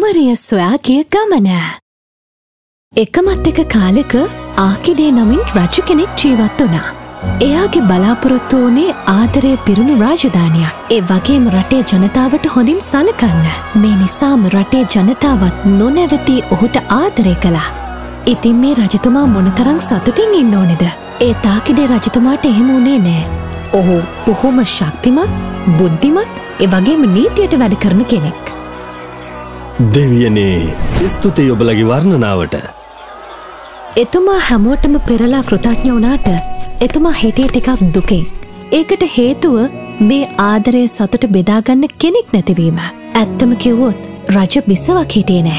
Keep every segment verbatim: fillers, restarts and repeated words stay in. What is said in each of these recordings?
කුමරිය සොයා ගිය ගමන. එකමත් එක කාලෙක ආකිඩේ නමින් රජ කෙනෙක් ජීවත් වුණා. එයාගේ බලාපොරොත්තු වුණේ ආදරය පිරුණු රාජධානියක්. ඒ වගේම රටේ ජනතාවට හොඳින් සලකන්න. මේ නිසාම රටේ ජනතාවත් නොනැවතී ඔහුට ආදරය කළා. ඉතින් මේ රජතුමා මොනතරම් සතුටින් ඉන්න ඕනේද? ඒ තාකිඩේ රජතුමාට එහෙම වුණේ නෑ. ඔහු බොහොම ශක්තිමත්, බුද්ධිමත්, ඒ වගේම නීතියට වැඩ කරන කෙනෙක්. දෙවියනේ, ස්තුතියි ඔබලගේ වර්ණනාවට. එතුමා හැමෝටම පෙරලා කෘතඥ වුණාට එතුමා හිටියේ ටිකක් දුකෙන්. ඒකට හේතුව මේ ආදරය සතුට බෙදාගන්න කෙනෙක් නැතිවීම. ඇත්තම කිව්වොත් රජ බිසවක් හිටියේ නෑ.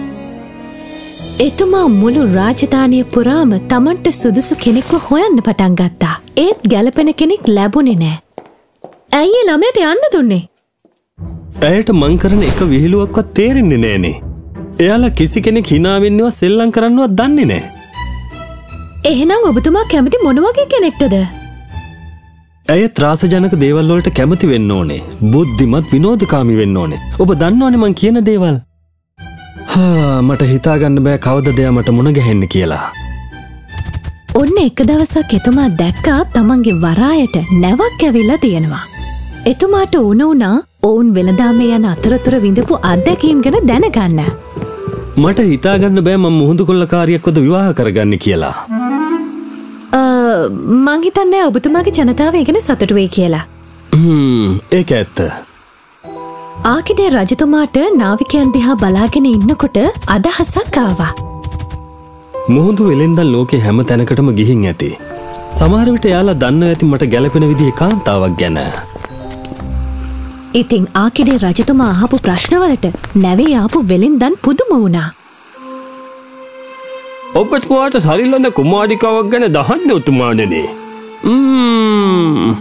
එතුමා මුළු රාජධානිය පුරාම තමන්ට සුදුසු කෙනෙක්ව හොයන්න පටන් ගත්තා. ඒත් ගැලපෙන කෙනෙක් ලැබුණේ නෑ. ඇයි ඒ ළමයට යන්න දුන්නේ? ඇයට මං කරන එක විහිළුවක්වත් තේරෙන්නේ නෑනේ. එයාලා කිසි කෙනෙක් hina වෙන්නවත් සෙල්ලම් කරන්නවත් දන්නේ නෑ. එහෙනම් ඔබතුමා කැමති මොන වගේ කෙනෙක්ටද? ඇය ත්‍රාසජනක දේවල් වලට කැමති වෙන්න ඕනේ. බුද්ධිමත්, විනෝදකාමී වෙන්න ඕනේ. ඔබ දන්නවනේ මං කියන දේවල්. හා මට හිතාගන්න බෑ කවදද එයා මට මුණ ගැහෙන්න කියලා. ඔන්න එක දවසක් එතුමා දැක්කා තමන්ගේ වරායට නැවක් ඇවිල්ලා තියෙනවා. එතුමාට උණ උනා ඔවුන් වෙළඳාමේ යන අතරතුර විඳපු අත්දැකීම් ගැන දැනගන්න. මට හිතාගන්න බෑ මම මුහුදු කොල්ලකාරියෙක්වද විවාහ කරගන්න කියලා. මං හිතන්නේ ඔබතුමාගේ ජනතාව ඒ ගැන සතුටු වෙයි කියලා. හ්ම් ඒක ඇත්ත. ආකිඩේ රජතුමාට නාවිකයන් දිහා බලාගෙන ඉන්නකොට අදහසක් ආවා. මුහුදු වෙලෙන්දන් ලෝකේ හැම තැනකටම ගිහින් ඇති. සමහර විට එයාලා දන්නව ඇති මට ගැළපෙන විදිහේ කාන්තාවක් ගැන. ඉතින් ආකිඩේ රජතුමා අහපු ප්‍රශ්නවලට නැවේ ආපු වෙලෙන්දන් පුදුම වුණා. ඔබතුමාට සරිලන කුමාරිකාවක් ගැන දහන්න උතුමාණනේ. ම්ම්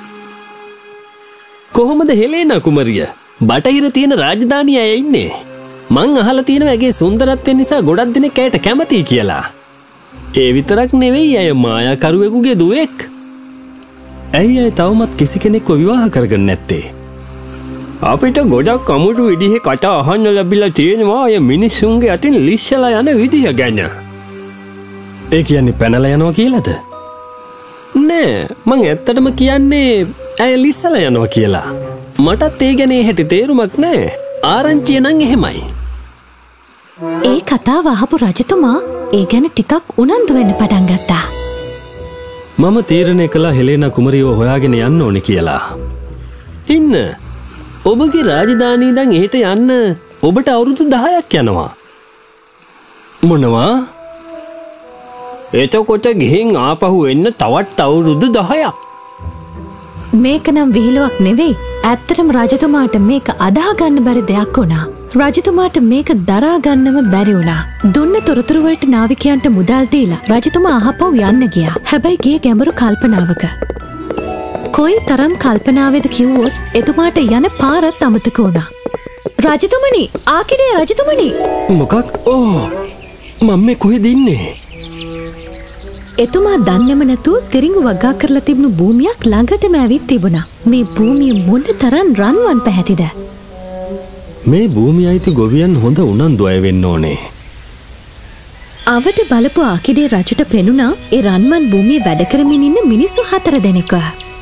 කොහොමද හෙලේනා කුමරිය? බටහිර තියෙන රාජධානිය අය ඉන්නේ. මං අහලා තියෙනවා ඇගේ සුන්දරත්වය නිසා ගොඩක් දෙනෙක් ඇයට කැමතියි කියලා. ඒ විතරක් නෙවෙයි ඇය මායාකරුවෙකුගේ දුවෙක්. ඇයි ඇය තවමත් කිසි කෙනෙක්ව විවාහ කරගන්න නැත්තේ? අපිට ගොඩක් අමුතු විදිහේ කතා අහන්න ලැබිලා තියෙනවා අය මිනිස්සුන්ගේ අතින් ලිස්සලා යන විදිහ ගැන. ඒ කියන්නේ පැනලා යනවා කියලාද? නෑ මං ඇත්තටම කියන්නේ ඇය ලිස්සලා යනවා කියලා. මටත් ඒ ගැන හැටි තේරුමක් නෑ. ආරංචිය නම් එහෙමයි. ඒ කතාව අහපු රජතුමා ඒ ගැන ටිකක් උනන්දු වෙන්න පටන් ගත්තා. මම තීරණය කළා හෙලේනා කුමරියව හොයාගෙන යන්න ඕනේ කියලා. ඉන්න. ඔබගේ රාජධානිය ඉඳන් එහෙට යන්න ඔබට අවුරුදු දහයක් යනවා. මොනවා? එතකොට ගිහින් ආපහු එන්න තවත් අවුරුදු දහයක්. මේක නම් විහිළුවක් නෙවෙයි. ඇත්තටම රජතුමාට මේක අදාහ ගන්න බැරි දෙයක් වුණා. රජතුමාට මේක දරා ගන්නම බැරි වුණා. දුන්න තොරතුරු වලට නාවිකයන්ට මුදල් දීලා රජතුමා අහපව් යන්න ගියා. හැබැයි ගියේ ගැඹුරු කල්පනාවක. කොයි තරම් කල්පනාවේද කිව්වොත් එතුමාට යන පාරත් අමතක වුණා. රජතුමනි, ආකිඩේ රජතුමනි. මොකක්? ඕ මම මේ කොහෙද ඉන්නේ? එතුමා දන්නේම නැතුව තිරිඟු වගා කරලා තිබුණු භූමියක් ළඟටම ඇවිත් තිබුණා. මේ භූමිය මොන තරම් රන්වන් පැහැතිද? මේ භූමිය අයිති ගොවියන් හොඳ උනන්දු අය වෙන්න ඕනේ. අවට බලපු ආකිඩේ රජුට පෙනුණා ඒ රන්වන් භූමියේ වැඩ කරමින් ඉන්න මිනිස්සු හතර දෙනෙක්.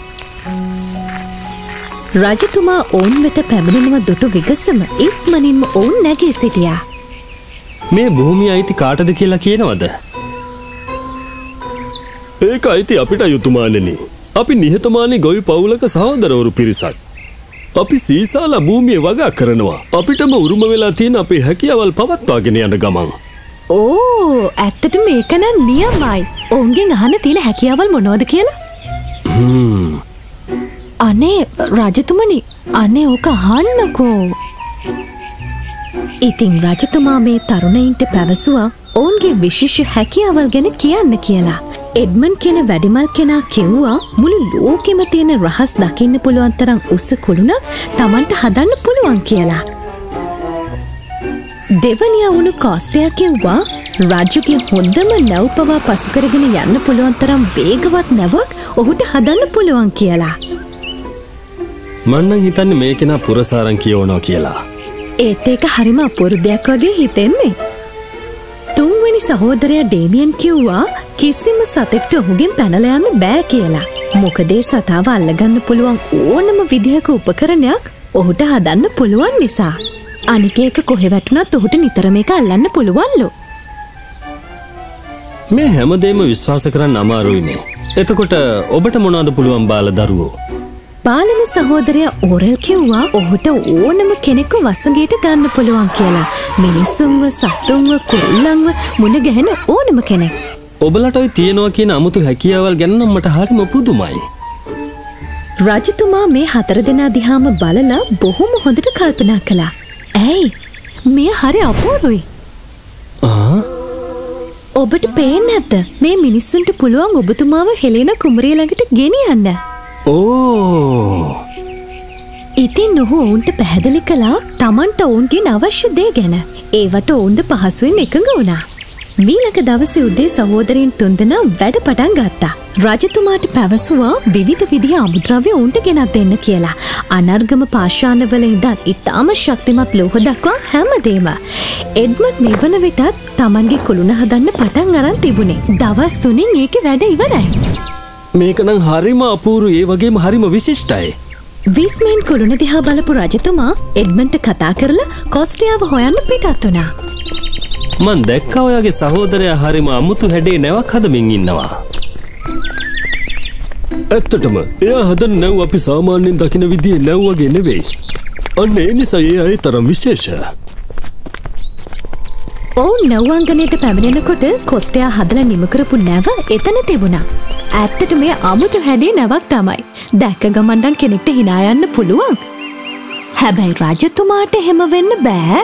රජතුමා ඔවුන් වෙත පැමිණෙනව දුටු විගසම ඉක්මනින්ම ඔවුන් නැගී සිටියා. මේ භූමිය අයිති කාටද කියලා කියනවද? ඒක අයිති අපිට යුතුමාණෙනි. අපි නිහතමානී ගොවි පවුලක සහෝදරවරු පිරිසක්. අපි සීසාලා භූමිය වගා කරනවා. අපිටම උරුම වෙලා තියෙන අපේ හැකියාවල් පවත්වාගෙන යන ගමන්. ඕ ඇත්තට මේක නම් නියමයි. ඔවුන්ගෙන් අහන්න තියෙන හැකියාවල් මොනවද කියලා? හ්ම්. අනේ රජතුමනි, අනේ ඕක අහන්නකෝ. ඉතින් රජතුමා මේ තරුණයින්ට පැවසුවා ඔවුන්ගේ විශේෂ හැකියාවල් ගැන කියන්න කියලා. එඩ්මන් කියන වැඩිමල් කෙනා කිව්වා මුළු ලෝකෙම තියෙන රහස් දකින්න පුළුවන් තරම් උස කුළුණක් Tamanට හදන්න පුළුවන් කියලා. දෙවනියා වුණු කාස්ටයා කිව්වා රාජ්‍යගේ හොඳම නැව් පවා පසු කරගෙන යන්න පුළුවන් තරම් වේගවත් නැවක් ඔහුට හදන්න පුළුවන් කියලා. මම නම් හිතන්නේ මේ කෙනා පුරසාරං කියවනවා කියලා. ඒත් ඒක හරිම අපූර්ව දෙයක් වගේ හිතෙන්නේ. තුන්වෙනි සහෝදරයා ඩේමියන් කිව්වා කිසිම සතෙක්ට ඔහුගෙන් පැනලා යන්න බෑ කියලා. මොකද ඒ සතාව අල්ලගන්න පුළුවන් ඕනම විදිහක උපකරණයක් ඔහුට හදන්න පුළුවන් නිසා. අනික ඒක කොහෙ වැටුණත් ඔහුට නිතරම ඒක අල්ලන්න පුළුවන්ලු. මේ හැමදේම විශ්වාස කරන්න අමාරුයිනේ. එතකොට ඔබට මොනවද පුළුවන් බාල දරුවෝ? බාලම සහෝදරයා ඕරල් කිව්වා ඔහුට ඕනම කෙනෙක්ව වසඟයට ගන්න පුළුවන් කියලා. මිනිස්සුන්ව, සතුන්ව, කුරුල්ලන්ව මුණ ගැහෙන ඕනම කෙනෙක්. ඔබලට ඔය තියෙනවා කියන අමුතු හැකියාවල් ගැන නම් මට හරිම පුදුමයි. රජතුමා මේ හතර දෙනා දිහාම බලලා බොහොම හොඳට කල්පනා කළා. ඇයි? මෙය හරි අපූර්වයි. ආ? ඔබට පේන්නේ නැද්ද? මේ මිනිස්සුන්ට පුළුවන් ඔබතුමාව හෙලෙන කුමරිය ළඟට ගෙනියන්න. ඕ. ඉතින් ඔහු ඔවුන්ට පැහැදිලි කළා Tamanට ඔවුන්ගෙන් අවශ්‍ය දේ ගැන. ඒවට ඔවුන්ද පහසුවෙන් එකඟ වුණා. මීළඟ දවසේ උදේ සහෝදරයන් තුන්දෙනා වැඩ පටන් ගත්තා. රජතුමාට පැවසුවා විවිධ විදිහ අමුද්‍රව්‍ය උන්ට ගෙනත් දෙන්න කියලා. අනර්ගම පාෂාණවල ඉඳන් ඉතාම ශක්තිමත් ලෝහ දක්වා හැමදේම. එඩ්මන්ඩ් මෙවන විටත් Tamanගේ කුළුණ හදන්න පටන් අරන් තිබුණේ. දවස් තුනෙන් ඒකේ වැඩ ඉවරයි. මේක නම් හරිම අපූර්ව ඒ වගේම හරිම විශිෂ්ටයි. විස්මෙන් කුළුණ දිහා බලපු රජතුමා එඩ්මන්ඩ්ට කතා කරලා කොස්ටියාව හොයන්න පිටත් වුණා. මන් දැක්කා ඔයාගේ සහෝදරයා හරිම අමුතු හැඩේ නැවක් හදමින් ඉන්නවා. ඇත්තටම එයා හදන නැව් අපි සාමාන්‍යයෙන් දකින විදිහේ නැව් වගේ නෙවෙයි. අන්න ඒ නිසා ඒ අය තරම් විශේෂ. ඔවුන් නැව්වංගනයට පැමිණෙනකොට කොස්ටයා හදලා නිම කරපු නැව එතන තිබුණා. ඇත්තට මේ අමුතු හැඩේ නැවක් තමයි. දැක්ක ගමන් නම් කෙනෙක්ට hina යන්න පුළුවන්. හැබැයි රජතුමාට හැම වෙන්න බෑ.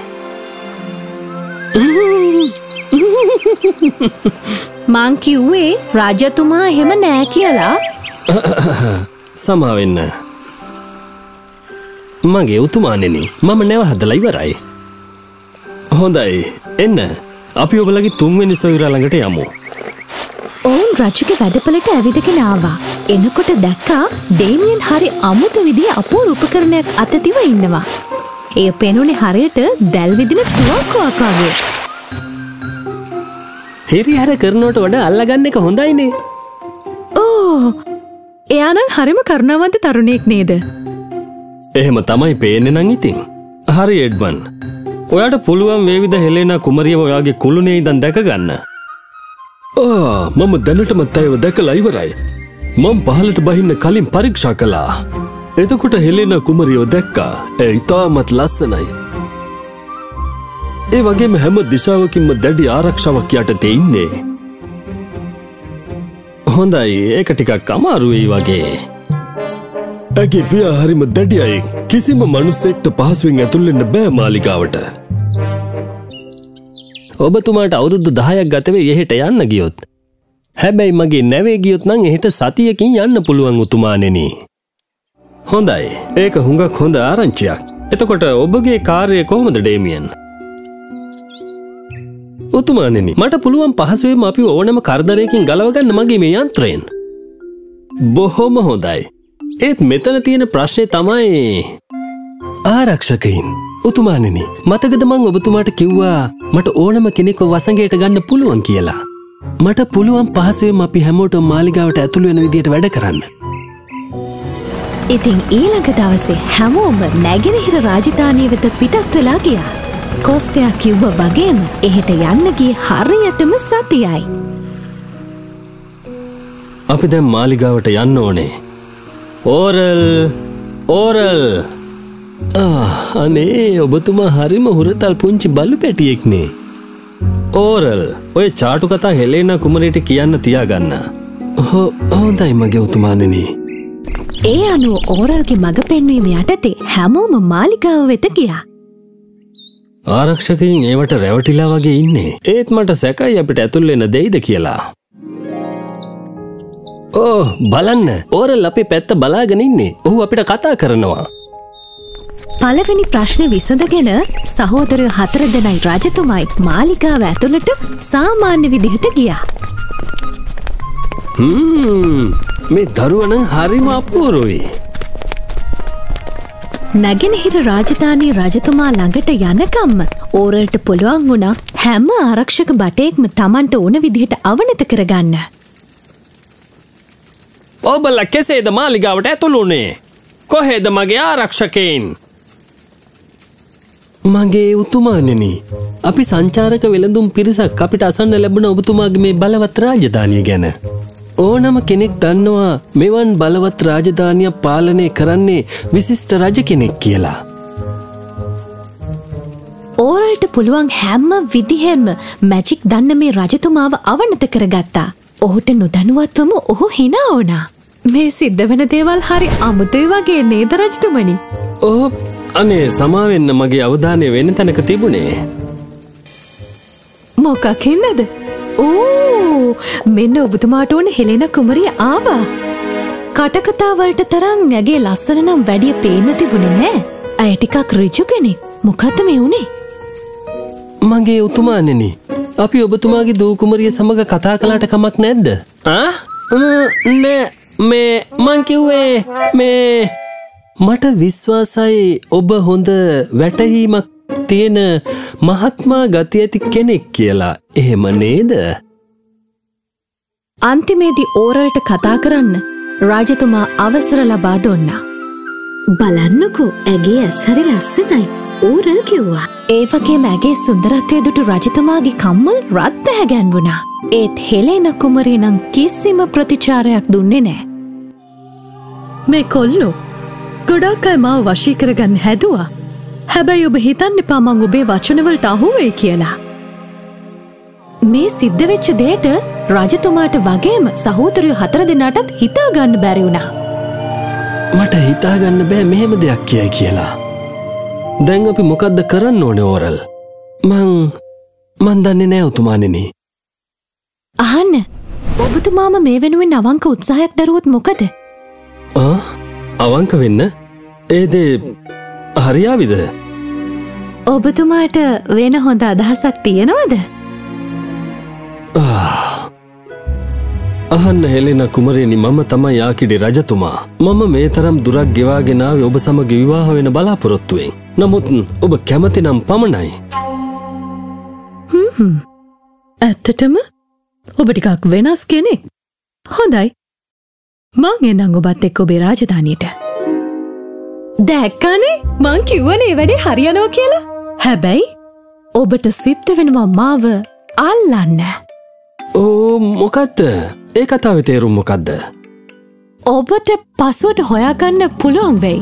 මං කිව්වේ රජතුමා එහෙම නෑ කියලා. සමාවෙන්න. මගේ උතුමානෙනි මම නැව හදලා ඉවරයි. හොඳයි එන්න අපි ඔබලගේ තුන්වෙනි සොයුරා ළඟට යමු. ඔවුන් රජුගේ වැඩපළට ඇවිදගෙන ආවා. එනකොට දැක්කා ඩේමියන් හරි අමුතු විදිහේ අපූර්ව උපකරණයක් අත තිව ඉන්නවා. එය පෙනුනේ හරියට දැල් විදින තුවක්කුවක් වගේ. හිරිහැර කරනවට වඩා අල්ලගන්න එක හොඳයිනේ. ඕ එයා නම් හරිම කරුණාවන්ත තරුණයෙක් නේද? එහෙම තමයි පේන්නේ නම් ඉතින්. හරි එඩ්මන්. ඔයාට පුළුවන් වේවිද හෙලෙනා කුමරියව ඔයාගේ කුළුණේ ඉඳන් දැක ගන්න. ආ මම දැනටමත් අයව දැකලා ඉවරයි. මම පහලට බහින්න කලින් පරීක්ෂා කළා. එතකොට හෙලෙනා කුමරියව දැක්කා. ඒ ඉතාමත් ලස්සනයි. ඒ වගේම හැම දිශාවකින්ම දැඩි ආරක්ෂාවක් යටතේ ඉන්නේ. හොඳයි ඒක ටිකක් අමාරුයි වගේ. ඇගේ පියා හරිම දැඩියයි. කිසිම මිනිසෙක්ට පහසුවෙන් ඇතුල් වෙන්න බෑ මාලිගාවට. ඔබතුමාට අවුරුදු දහයක් ගත වෙයි එහෙට යන්න ගියොත්. හැබැයි මගේ නැවේ ගියොත් නම් එහෙට සතියකින් යන්න පුළුවන් උතුමාණෙනි. හොඳයි. ඒක හුඟක් හොඳ ආරංචියක්. එතකොට ඔබගේ කාර්යය කොහොමද ඩේමියන්? උතුමාණෙනි මට පුළුවන් පහසුවෙන්ම අපි ඕනෑම කරදරයකින් ගලව ගන්න මගේ මේ යන්ත්‍රයෙන්. බොහොම හොඳයි. ඒත් මෙතන තියෙන ප්‍රශ්නේ තමයි ආරක්ෂකයින්. උතුමාණෙනි මතකද මං ඔබතුමාට කිව්වා මට ඕනම කෙනෙක්ව වසඟයට ගන්න පුළුවන් කියලා. මට පුළුවන් පහසුවෙන්ම අපි හැමෝටම මාලිගාවට ඇතුළු වෙන විදියට වැඩ කරන්න. ඉතින් ඊළඟ දවසේ හැමෝම නැගෙනහිර රාජධානිය වෙත පිටත් වෙලා ගියා. කොස්ටයා කිව්වා වගේම එහෙට යන්න ගියේ හරියටම සතියයි. අපි දැන් මාලිගාවට යන්න ඕනේ. ඕරල් ඕරල් අනේ ඔබතුමා හරිම හුරතල් පුංචි බලු පැටියෙක්නේ. ඕරල් ඔය චාටු කතා හෙලේනා කුමරියට කියන්න තියාගන්න. හොඳයි මගේ උතුමාණෙනි. ඒ අනුව ඕරල්ගේ මඟ පෙන්වීම යටතේ හැමෝම මාලිගාව වෙත ගියා. ආරක්ෂකයින් ඒවට රැවටිලා වගේ ඉන්නේ. ඒත් මට සැකයි අපිට ඇතුල් වෙන්න දෙයිද කියලා. ඕ බලන්න ඕරල් අපේ පැත්ත බලාගෙන ඉන්නේ. ඔහු අපිට කතා කරනවා. පළවෙනි ප්‍රශ්නේ විසඳගෙන සහෝදරයෝ හතර දෙනයි රජතුමයි මාලිගාව ඇතුළට සාමාන්‍ය විදිහට ගියා. හ්ම් මේ දරුවා නම් හරිම අපූර්වයි. නැගෙනහිර රාජධානී රජතුමා ළඟට යනකම්ම ඕරල්ට පුළුවන් වුණා හැම ආරක්ෂක බටයෙක්ම Tamanට ඕන විදිහට අවනත කරගන්න. ඔබලා කෙසේද මාලිගාවට ඇතුළු වුණේ? කොහෙද මගේ ආරක්ෂකයින්? මගේ උතුමාණෙනි, අපි සංචාරක වෙළඳුම් පිරිසක් අපිට අසන්න ලැබුණ ඔබතුමාගේ මේ බලවත් රාජධානිය ගැන. ඕනම කෙනෙක් දන්නවා මෙවන් බලවත් රාජධානියක් පාලනය කරන්නේ විශිෂ්ට රජ කෙනෙක් කියලා. ඕරල්ට පුළුවන් හැම විදිහෙම මැජික් දන්න මේ රජතුමාව අවනත කරගත්තා. ඔහුට නොදැනුවත්වම ඔහු hina වුණා. මේ සිද්ධ වෙන දේවල් හරි අමුතුයි වගේ නේද රජතුමනි? ඔව්. අනේ සමාවෙන්න මගේ අවධානය වෙන තැනක තිබුණේ. මොකකින්ද? ඕ මෙන්න ඔබතුමාට ඕන හෙලෙන කුමරිය ආවා. කටකතා වලට තරම් නැගේ ලස්සන නම් වැඩිය පේන්න තිබුණේ නෑ. අය ටිකක් ඍජු කෙනෙක්. මොකද්ද මේ උනේ? මගේ උතුමාණෙනි, අපි ඔබතුමාගේ දූ කුමරිය සමග කතා කළාට කමක් නැද්ද? ආ? නෑ මේ මං කිව්වේ මේ මට විශ්වාසයි ඔබ හොඳ වැටහීමක් තියෙන මහත්මා ගති ඇති කෙනෙක් කියලා. එහෙම නේද? අන්තිමේදී ඕරල්ට කතා කරන්න රාජතුමා අවසර ලබා දුන්නා. බලන්නකෝ ඇගේ ඇස් හරි ලස්සනයි, ඕරල් කිව්වා. ඒ වගේම ඇගේ සුන්දරත්වය දුටු රජතුමාගේ කම්මල් රත් හැගැන්වුණා. ඒත් හෙලෙන කුමරිය නම් කිසිම ප්‍රතිචාරයක් දුන්නේ නෑ. මේ කොල්ලෝ ගොඩක් අය මාව වශී කරගන්න හැදුවා. හැබැයි ඔබ හිතන්න එපා මං ඔබේ වචනවලට අහු වෙයි කියලා. මේ සිද්ධ වෙච්ච දෙයට රජතුමාට වගේම සහෝදරයෝ හතර දෙනාටත් හිතා ගන්න බැරි වුණා. මට හිතා ගන්න බෑ මෙහෙම දෙයක් කියයි කියලා. දැන් අපි මොකද්ද කරන්න ඕනේ ඕරල්? මං මන් දන්නේ නෑ උතුමාණෙනි. අහන්න. ඔබතුමාම මේ වෙනුවෙන් අවංක උත්සාහයක් දරුවොත් මොකද? ආ අවංක වෙන්න? ඒ දේ හරියාවිද? ඔබතුමාට වෙන හොඳ අදහසක් තියෙනවද? අහන්න හෙලෙන කුමරේනි, මම තමයි ආකිඩි රජතුමා. මම මේ තරම් දුරක් ගෙවාගෙන ආවේ ඔබ සමග විවාහ වෙන බලාපොරොත්තුවෙන්. නමුත් ඔබ කැමති නම් පමණයි. හ්ම්. ඇත්තටම ඔබ ටිකක් වෙනස් කෙනෙක්. හොඳයි. මං එන්නම් ඔබත් එක්ක ඔබේ රාජධානියට. දැක්කනේ මං කිව්වනේ ඒ වැඩේ හරියනවා කියලා. හැබැයි ඔබට සිද්ධ වෙනවා මාව අල්ලන්න. ඕ මොකද්ද? ඒ කතාවේ තේරුම මොකද්ද? ඔබට පසුවට හොයාගන්න පුළුවන් වෙයි.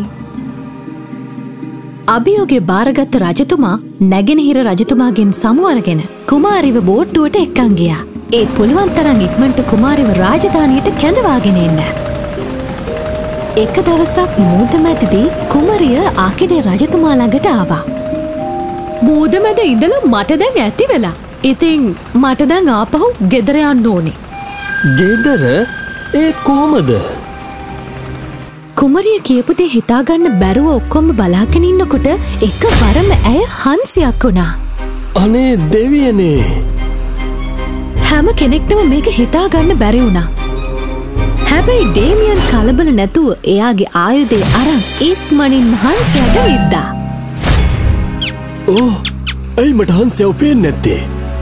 අභියෝගේ බාරගත්ත රජතුමා නැගෙනහිර රජතුමාගෙන් සමු අරගෙන කුමාරිව බෝට්ටුවට එක්කන් ගියා. ඒ පුළුවන් තරම් ඉක්මනට කුමාරිව රාජධානියට කැඳවාගෙන එන්න. එක දවසක් මූදමැදදී කුමරිය ආකිඩේ රජතුමා ළඟට ආවා. මූදමැද ඉඳලා මට දැන් ඇති වෙලා. ඉතින් මට දැන් ආපහු ගෙදර යන්න ඕනේ. ගෙදර? ඒත් කොහමද? කුමරිය කියපු දේ හිතාගන්න බැරුව ඔක්කොම බලාගෙන ඉන්නකොට එකවරම ඇය හංසියක් වුණා. අනේ දෙවියනේ! හැම කෙනෙක්ටම මේක හිතාගන්න බැරි වුණා. හැබැයි ඩේමියන් කලබල නැතුව එයාගේ ආයුධය අරන් ඉක්මනින් හංසයට විද්දා. ඕ! ඇයි මට හංසයව පේන්නේ නැත්තේ?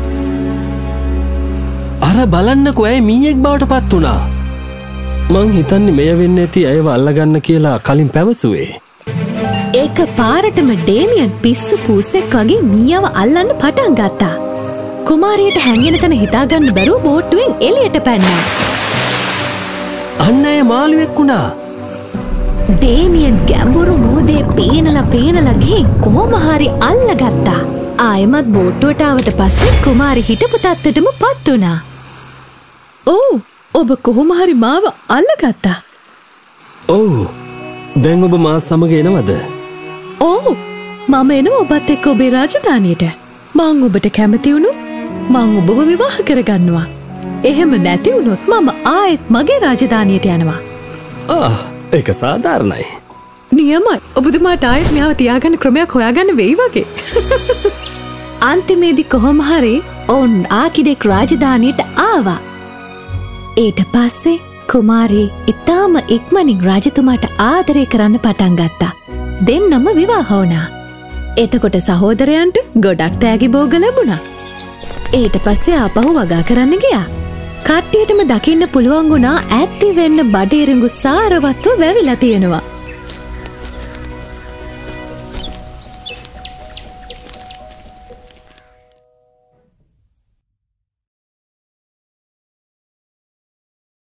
අර බලන්නකෝ ඇයි මීයෙක් බවට පත් වුණා. මං හිතන්නේ මෙය වෙන්න ඇති ඇයව අල්ලගන්න කියලා කලින් පැවසුවේ. ඒක පාරටම ඩේමියන් පිස්සු පූසෙක් වගේ මීයව අල්ලන්න පටන් ගත්තා. කුමාරියට හැංගෙන තැන හිතාගන්න බැරුව බෝට්ටුවෙන් එළියට පැන්නා. අන්න ඇය මාළුවෙක් වුණා. ඩේමියන් ගැඹුරු මෝදේ පේනලා පේනලා ගිහින් කොහොම හරි අල්ලගත්තා. ආයෙමත් බෝට්ටුවට ආවට පස්සේ කුමාරි හිටපු තත්ත්වයටම පත් වුණා. ඔව්, ඔබ කොහොම හරි මාව අල්ලගත්තා. ඔව්. දැන් ඔබ මාත් සමග එනවද? ඔව්. මම එනවා ඔබත් එක්ක ඔබේ රාජධානියට. මං ඔබට කැමති වුණොත් මං ඔබව විවාහ කරගන්නවා. එහෙම නැති වුණොත් මම ආයෙත් මගේ රාජධානියට යනවා. ආ, ඒක සාධාරණයි. නියමයි. ඔබතුමාට ආයෙත් මෙයාව තියාගන්න ක්‍රමයක් හොයාගන්න වෙයි වගේ. අන්තිමේදී කොහොම හරි ඔවුන් ආකිඩෙක් රාජධානියට ආවා. ඊට පස්සේ කුමාරී ඉතාම ඉක්මනින් රජතුමාට ආදරය කරන්න පටන් ගත්තා. දෙන්නම විවාහ වුණා. එතකොට සහෝදරයන්ට ගොඩක් තෑගි භෝග ලැබුණා. ඊට පස්සේ ආපහු වගා කරන්න ගියා. කට්ටියටම දකින්න පුළුවන් වුණා ඈත්ති වෙන්න බඩේරිඟු සාරවත්ව වැවිලා තියෙනවා.